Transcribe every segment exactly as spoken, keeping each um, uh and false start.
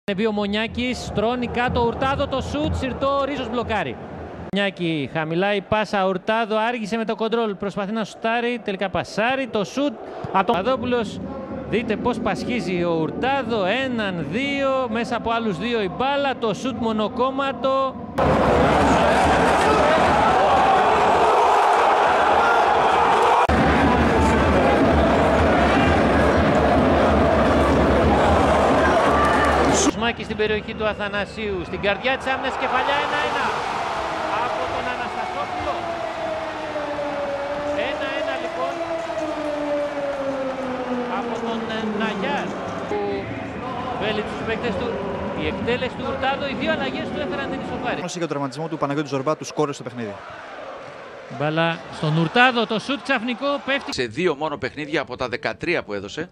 Είναι ο Μονιάκης, στρώνει κάτω Ουρτάδο, το σουτ, συρτό, Ρίζος μπλοκάρει. Μονιάκη χαμηλά η πάσα, Ουρτάδο άργησε με το κοντρόλ, προσπαθεί να σουτάρει, τελικά πασάρει, το σουτ, Ατομαδόπουλος, δείτε πως πασχίζει ο Ουρτάδο, έναν, δύο, μέσα από άλλους δύο η μπάλα, το σουτ μονοκόμματο. Σμάκη στην περιοχή του Αθανασίου, στην καρδιά της άμυνας, κεφαλιά ένα ένα από τον Αναστασόπουλο. ένα ένα λοιπόν από τον Ναγιάρ που βέλει τους παίκτες του. Η εκτέλεση του Ουρτάδο, οι δύο αλλαγές του έφεραν την ισοφάρη. Για τον τραυματισμό του Παναγιώτη Ζορμπά, του σκόρε στο παιχνίδι. Μπαλά στον Ουρτάδο, το σουτ ξαφνικό πέφτει. Σε δύο μόνο παιχνίδια από τα δεκατρία που έδωσε.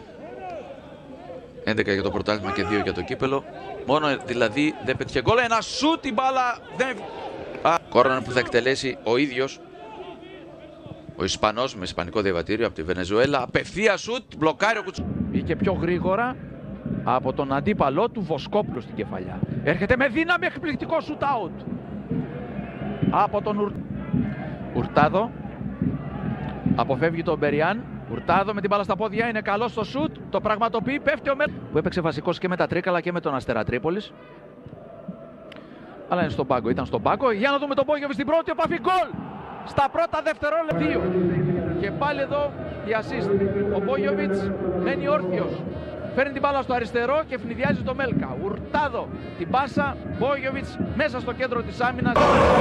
έντεκα για το πρωτάθλημα και δύο για το κύπελο. Μόνο δηλαδή δεν πέτυχε γκολ. Ένα σουτ, η μπάλα δεν... Κόρνερ που θα εκτελέσει ο ίδιος ο Ισπανός με ισπανικό διαβατήριο από τη Βενεζουέλα. Απευθεία σουτ, μπλοκάρει ο Κουτσου. Βγήκε πιο γρήγορα από τον αντίπαλό του, Βοσκόπουλο στην κεφαλιά. Έρχεται με δύναμη, εκπληκτικό σουτ out από τον Ουρ... Ουρτάδο. Αποφεύγει τον Μπεριάν. Ουρτάδο με την μπάλα στα πόδια, είναι καλό στο σουτ, το πραγματοποιεί, πέφτει ο Μέλ που έπαιξε βασικός και με τα Τρίκαλα και με τον Αστέρα Τρίπολης. Αλλά είναι στον πάγκο, ήταν στον πάγκο. Για να δούμε τον Μπόγιοβιτς στην πρώτη, ο Παφή γκολ! Στα πρώτα δευτερόλεπτα. Και πάλι εδώ η assist. Ο Μπόγιοβιτς μένει όρθιος. Φέρνει την μπάλα στο αριστερό και ευνηδιάζει το Μέλκα. Ουρτάδο την πάσα, Μπόγιοβιτς μέσα στο κέντρο της άμυνας.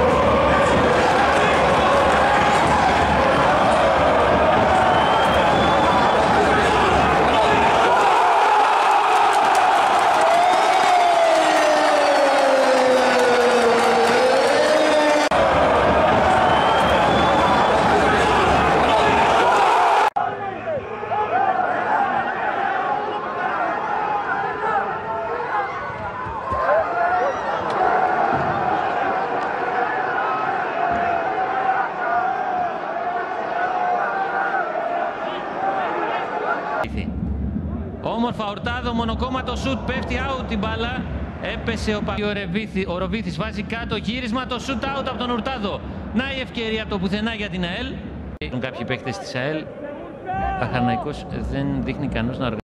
Όμορφα Ουρτάδο, μονοκόμματο σουτ, πέφτει out την μπάλα. Έπεσε ο Παπ... Ο Ροβίθης βάζει κάτω γύρισμα, το σουτ out από τον Ουρτάδο. Να η ευκαιρία από το πουθενά για την ΑΕΛ. Κάποιοι παίκτες της ΑΕΛ, Αχαρναϊκός δεν δείχνει κανός να οργανώσει.